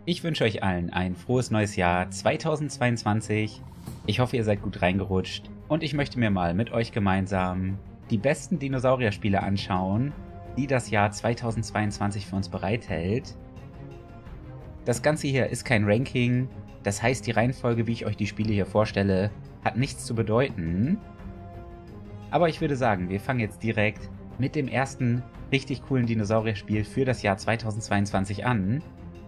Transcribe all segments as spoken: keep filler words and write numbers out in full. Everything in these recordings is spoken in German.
Ich wünsche euch allen ein frohes neues Jahr zweitausendzweiundzwanzig. Ich hoffe, ihr seid gut reingerutscht und ich möchte mir mal mit euch gemeinsam die besten Dinosaurier-Spiele anschauen, die das Jahr zweitausendzweiundzwanzig für uns bereithält. Das Ganze hier ist kein Ranking, das heißt, die Reihenfolge, wie ich euch die Spiele hier vorstelle, hat nichts zu bedeuten. Aber ich würde sagen, wir fangen jetzt direkt mit dem ersten richtig coolen Dinosaurier-Spiel für das Jahr zweitausendzweiundzwanzig an.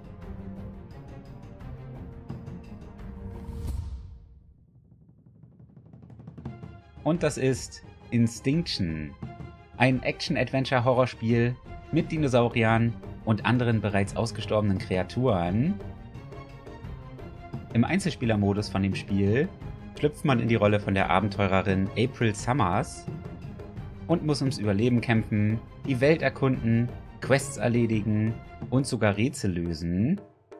Und das ist Instinction, ein Action-Adventure-Horrorspiel mit Dinosauriern und anderen bereits ausgestorbenen Kreaturen. Im Einzelspielermodus von dem Spiel schlüpft man in die Rolle von der Abenteurerin April Summers und muss ums Überleben kämpfen, die Welt erkunden, Quests erledigen und sogar Rätsel lösen.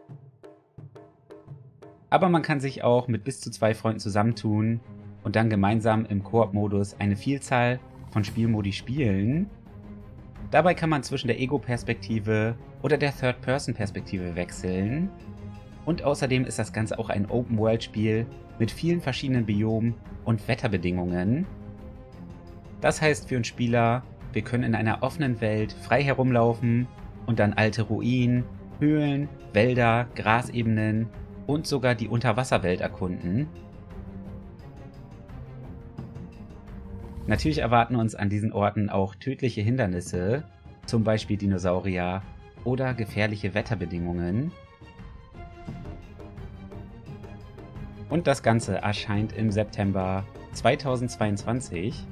Aber man kann sich auch mit bis zu zwei Freunden zusammentun und dann gemeinsam im Koop-Modus eine Vielzahl von Spielmodi spielen. Dabei kann man zwischen der Ego-Perspektive oder der Third-Person-Perspektive wechseln. Und außerdem ist das Ganze auch ein Open-World-Spiel mit vielen verschiedenen Biomen und Wetterbedingungen. Das heißt für uns Spieler, wir können in einer offenen Welt frei herumlaufen und dann alte Ruinen, Höhlen, Wälder, Grasebenen und sogar die Unterwasserwelt erkunden. Natürlich erwarten uns an diesen Orten auch tödliche Hindernisse, zum Beispiel Dinosaurier oder gefährliche Wetterbedingungen. Und das Ganze erscheint im September zweitausendzweiundzwanzig.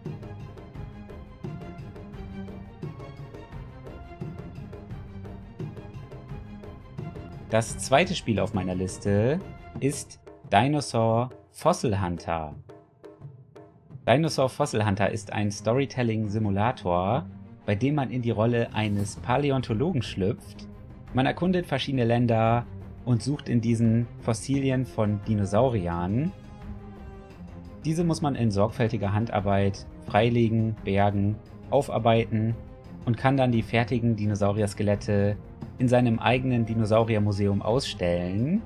Das zweite Spiel auf meiner Liste ist Dinosaur Fossil Hunter. Dinosaur Fossil Hunter ist ein Storytelling-Simulator, bei dem man in die Rolle eines Paläontologen schlüpft. Man erkundet verschiedene Länder und sucht in diesen Fossilien von Dinosauriern. Diese muss man in sorgfältiger Handarbeit freilegen, bergen, aufarbeiten und kann dann die fertigen Dinosaurier-Skelette in seinem eigenen Dinosauriermuseum ausstellen.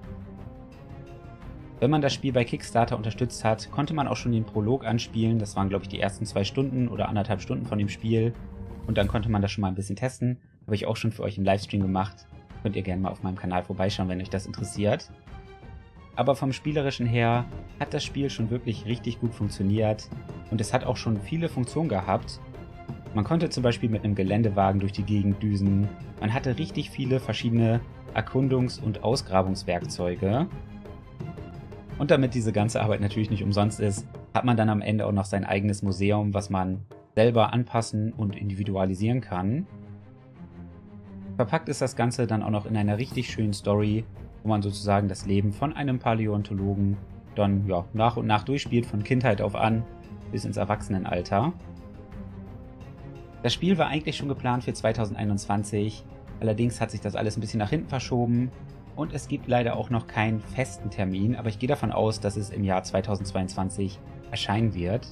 Wenn man das Spiel bei Kickstarter unterstützt hat, konnte man auch schon den Prolog anspielen. Das waren, glaube ich, die ersten zwei Stunden oder anderthalb Stunden von dem Spiel. Und dann konnte man das schon mal ein bisschen testen. Habe ich auch schon für euch im Livestream gemacht. Könnt ihr gerne mal auf meinem Kanal vorbeischauen, wenn euch das interessiert. Aber vom Spielerischen her hat das Spiel schon wirklich richtig gut funktioniert. Und es hat auch schon viele Funktionen gehabt. Man konnte zum Beispiel mit einem Geländewagen durch die Gegend düsen. Man hatte richtig viele verschiedene Erkundungs- und Ausgrabungswerkzeuge. Und damit diese ganze Arbeit natürlich nicht umsonst ist, hat man dann am Ende auch noch sein eigenes Museum, was man selber anpassen und individualisieren kann. Verpackt ist das Ganze dann auch noch in einer richtig schönen Story, wo man sozusagen das Leben von einem Paläontologen dann ja, nach und nach durchspielt, von Kindheit auf an bis ins Erwachsenenalter. Das Spiel war eigentlich schon geplant für zweitausendeinundzwanzig, allerdings hat sich das alles ein bisschen nach hinten verschoben. Und es gibt leider auch noch keinen festen Termin, aber ich gehe davon aus, dass es im Jahr zweitausendzweiundzwanzig erscheinen wird.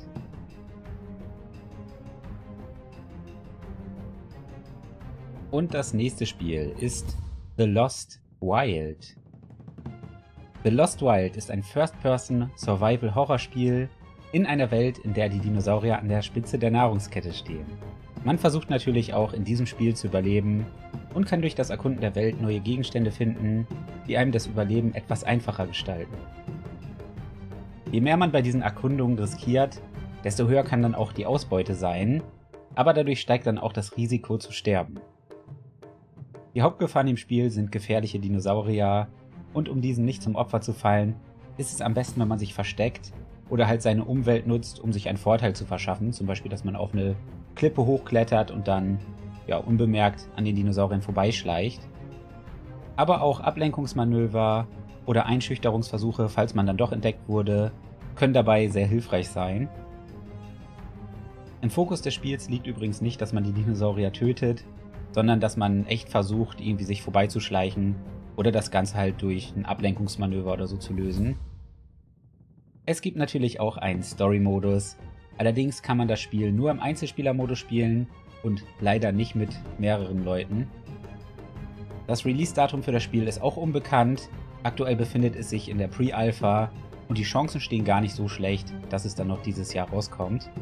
Und das nächste Spiel ist The Lost Wild. The Lost Wild ist ein First-Person-Survival-Horror-Spiel in einer Welt, in der die Dinosaurier an der Spitze der Nahrungskette stehen. Man versucht natürlich auch in diesem Spiel zu überleben und kann durch das Erkunden der Welt neue Gegenstände finden, die einem das Überleben etwas einfacher gestalten. Je mehr man bei diesen Erkundungen riskiert, desto höher kann dann auch die Ausbeute sein, aber dadurch steigt dann auch das Risiko zu sterben. Die Hauptgefahren im Spiel sind gefährliche Dinosaurier und um diesen nicht zum Opfer zu fallen, ist es am besten, wenn man sich versteckt oder halt seine Umwelt nutzt, um sich einen Vorteil zu verschaffen, zum Beispiel, dass man auf eine Klippe hochklettert und dann ja, unbemerkt an den Dinosauriern vorbeischleicht. Aber auch Ablenkungsmanöver oder Einschüchterungsversuche, falls man dann doch entdeckt wurde, können dabei sehr hilfreich sein. Im Fokus des Spiels liegt übrigens nicht, dass man die Dinosaurier tötet, sondern dass man echt versucht, irgendwie sich vorbeizuschleichen oder das Ganze halt durch ein Ablenkungsmanöver oder so zu lösen. Es gibt natürlich auch einen Story-Modus, allerdings kann man das Spiel nur im Einzelspielermodus spielen und leider nicht mit mehreren Leuten. Das Release-Datum für das Spiel ist auch unbekannt. Aktuell befindet es sich in der Pre-Alpha und die Chancen stehen gar nicht so schlecht, dass es dann noch dieses Jahr rauskommt.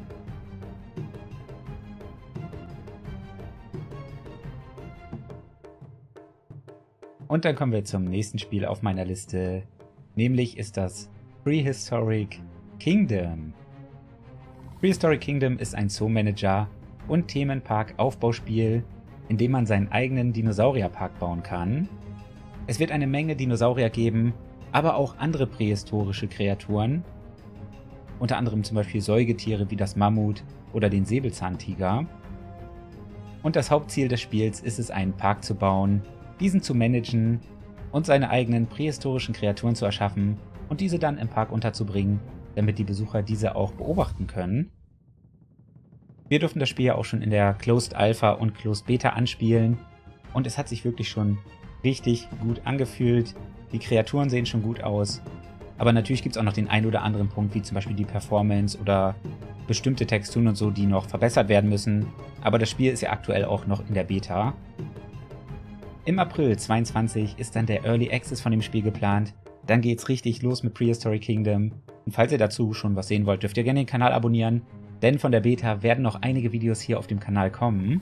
Und dann kommen wir zum nächsten Spiel auf meiner Liste, nämlich ist das Prehistoric Kingdom. Prehistoric Kingdom ist ein Zoo-Manager- und Themenpark-Aufbauspiel, in dem man seinen eigenen Dinosaurierpark bauen kann. Es wird eine Menge Dinosaurier geben, aber auch andere prähistorische Kreaturen, unter anderem zum Beispiel Säugetiere wie das Mammut oder den Säbelzahntiger. Und das Hauptziel des Spiels ist es, einen Park zu bauen, diesen zu managen und seine eigenen prähistorischen Kreaturen zu erschaffen und diese dann im Park unterzubringen, damit die Besucher diese auch beobachten können. Wir durften das Spiel ja auch schon in der Closed Alpha und Closed Beta anspielen und es hat sich wirklich schon richtig gut angefühlt. Die Kreaturen sehen schon gut aus, aber natürlich gibt es auch noch den einen oder anderen Punkt, wie zum Beispiel die Performance oder bestimmte Texturen und so, die noch verbessert werden müssen, aber das Spiel ist ja aktuell auch noch in der Beta. Im April zweitausendzweiundzwanzig ist dann der Early Access von dem Spiel geplant, dann geht's richtig los mit Prehistoric Kingdom und falls ihr dazu schon was sehen wollt, dürft ihr gerne den Kanal abonnieren, denn von der Beta werden noch einige Videos hier auf dem Kanal kommen.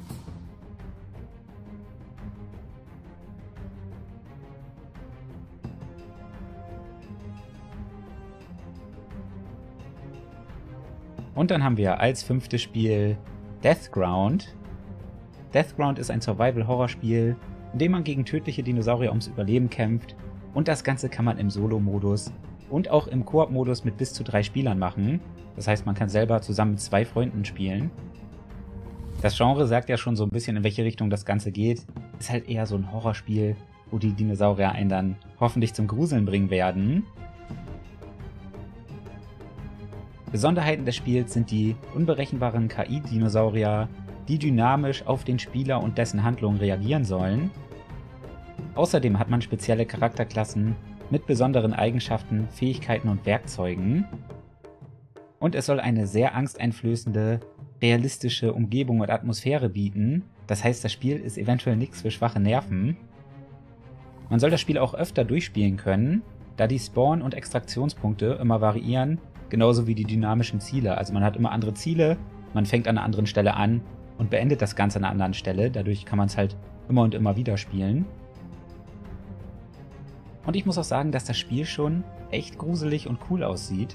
Und dann haben wir als fünftes Spiel Deathground. Deathground ist ein Survival-Horror-Spiel, in dem man gegen tödliche Dinosaurier ums Überleben kämpft und das Ganze kann man im Solo-Modus und auch im Koop-Modus mit bis zu drei Spielern machen. Das heißt, man kann selber zusammen mit zwei Freunden spielen. Das Genre sagt ja schon so ein bisschen, in welche Richtung das Ganze geht. Ist halt eher so ein Horrorspiel, wo die Dinosaurier einen dann hoffentlich zum Gruseln bringen werden. Besonderheiten des Spiels sind die unberechenbaren K I-Dinosaurier, die dynamisch auf den Spieler und dessen Handlungen reagieren sollen. Außerdem hat man spezielle Charakterklassen mit besonderen Eigenschaften, Fähigkeiten und Werkzeugen. Und es soll eine sehr angsteinflößende, realistische Umgebung und Atmosphäre bieten. Das heißt, das Spiel ist eventuell nichts für schwache Nerven. Man soll das Spiel auch öfter durchspielen können, da die Spawn- und Extraktionspunkte immer variieren, genauso wie die dynamischen Ziele. Also man hat immer andere Ziele, man fängt an einer anderen Stelle an und beendet das Ganze an einer anderen Stelle. Dadurch kann man es halt immer und immer wieder spielen. Und ich muss auch sagen, dass das Spiel schon echt gruselig und cool aussieht.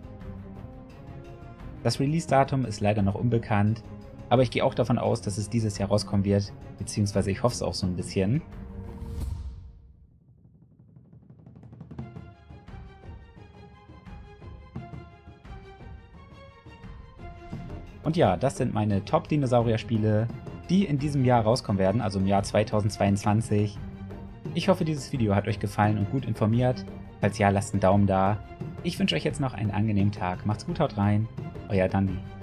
Das Release-Datum ist leider noch unbekannt, aber ich gehe auch davon aus, dass es dieses Jahr rauskommen wird, beziehungsweise ich hoffe es auch so ein bisschen. Und ja, das sind meine Top-Dinosaurier-Spiele, die in diesem Jahr rauskommen werden, also im Jahr zweitausendzweiundzwanzig. Ich hoffe, dieses Video hat euch gefallen und gut informiert. Falls ja, lasst einen Daumen da. Ich wünsche euch jetzt noch einen angenehmen Tag. Macht's gut, haut rein. Euer Dandi.